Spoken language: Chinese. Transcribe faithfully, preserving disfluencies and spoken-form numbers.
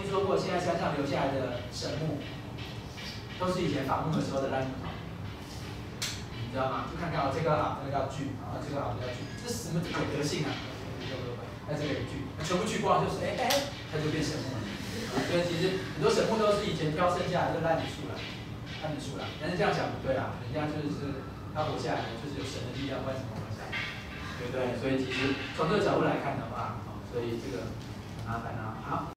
听说过，现在山上留下来的神木，都是以前伐木的时候的烂木头。你知道吗？就看看哦，这个好，这个要锯，然后这个好，这个要锯，这是什么有德性啊？那这个也锯，全部锯光就是哎哎，它就变神木了。所以其实很多神木都是以前挑剩下来的烂树了，烂树了。但是这样讲不对啦，人家就是他活下来，就是有神的力量，不然怎么活下来？对不对？所以其实从这个角度来看的话，所以这个很麻烦啊。好。